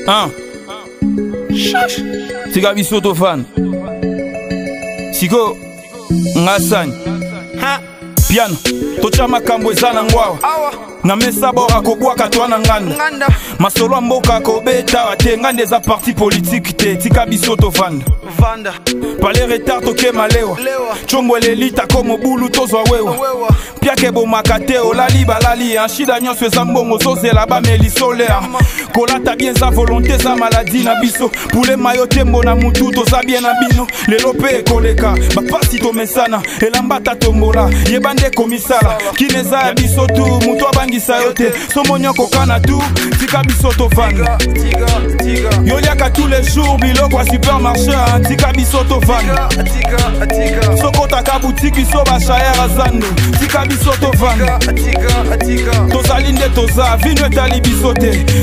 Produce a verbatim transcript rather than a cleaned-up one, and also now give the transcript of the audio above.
Hein? Tika biso to fan. Siko ngasani. Ha? Piano. Tocha makambo ezana ngwawa. Na mesa bora kobwaka twana nganda. Masolo mboka kobeta wate ngande za parti politique te. Tika biso to fan. Vanda. Pale retard toke malewa. Chombo lelita komo bulu tozwa wewa. Piake bo makate olali balali. Anshida nyonso eza mbongo zozela ba meli solaire. Kolata bien sa volonté sa maladie na biso. Poule mayo tembo na mutu toza bien na bino. Lelo pe ekoleka. Bapasi to mesana. Elambata tombola. Yebande komisala. Kineza ya biso tu. Mutu abangisa yote. Somonyo kokana tu. Tika biso to vanda. Yoliaka tous les jours biloko à supermarché. Tika biso to vanda. Sokota boutique so ba chaer azando. Tika biso to vanda. Tozali nde toza vino etali biso te.